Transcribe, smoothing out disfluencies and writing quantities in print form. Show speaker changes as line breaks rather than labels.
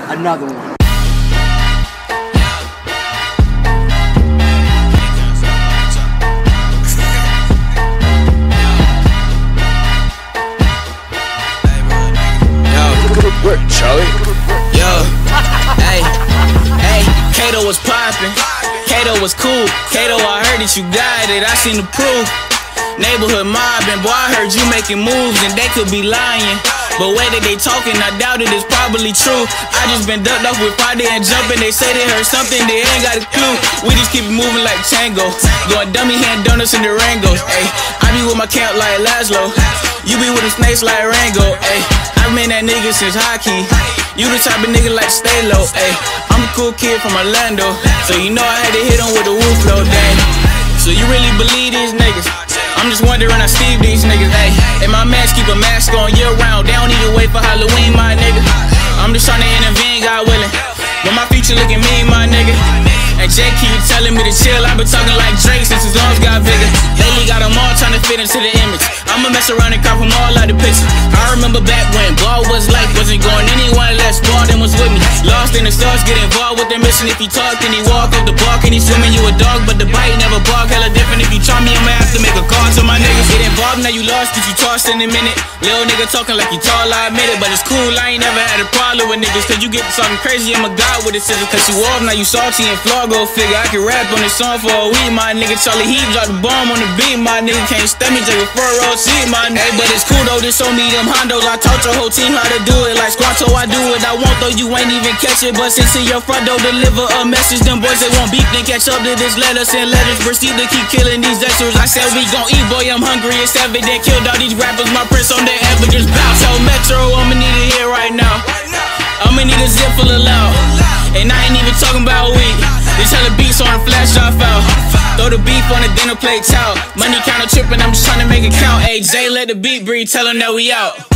another one.
Good work, Charlie.
Yo, hey, Kato was poppin', Kato was cool. Kato, I heard that you got it, I seen the proof. Neighborhood mobbing, boy, I heard you making moves and they could be lying. But way that they talking, I doubt it is probably true. I just been ducked off with Friday and jumping. They say they heard something, they ain't got a clue. We just keep it moving like tango, going dummy hand donuts in the Rangos. Ayy, I be with my camp like Laszlo, you be with the snakes like Rango. Ayy, I've been that nigga since hockey. You the type of nigga like stay low. Ayy, I'm a cool kid from Orlando, so you know I had to hit on with the woo flow. Dang, so you really believe these niggas? I'm just wondering, I Steve these niggas, ayy. And my mans keep a mask on year round. They don't need to wait for Halloween, my nigga. I'm just trying to intervene, God willing. But my future looking mean, my nigga. And Jay keep telling me to chill. I've been talking like Drake since his arms got bigger. Lately got them all trying to fit into the image. I'ma mess around and cop them all out the picture. I remember back when ball was like, wasn't going anyone less. Ball than was with me. Lost in the stars, get involved with their mission. If he talk, then he walk off the bar. Can he swimming? You a dog, but the bite never bark. Hella different. If you try me, I'ma have to make a call to my niggas. Get involved, now you lost, cause you tossed in a minute. Little nigga talking like you tall, I admit it. But it's cool, I ain't never had a problem with niggas. Cause you get something crazy, I'm a god with a scissors. Cause you off, now you salty and flawed, go figure. I can rap on this song for a week, my nigga. Charlie Heat dropped the bomb on the beat, my nigga. Can't stand me, take a front row seat, my nigga. Hey, but it's cool though, just show me them hondos. I taught your whole team how to do it. Like Squanto, I do it, I want though, you ain't even catch it. But since in your front door, deliver a message. Them boys, they want beef, then catch up to this letter. Send letters, proceed to keep killing these extras. I said we gon' eat, boy, I'm hungry, it's evident. Killed all these rappers, my prince on their evidence. Bounce, tell Metro, I'ma need it here right now. I'ma need a zip full of loud. And I ain't even talking about weed. Just tell the beats on the flash off out. Throw the beef on the dinner plate out. Money counter tripping, I'm just trying to make it count. Hey, Jay, let the beat breathe, tell him that we out.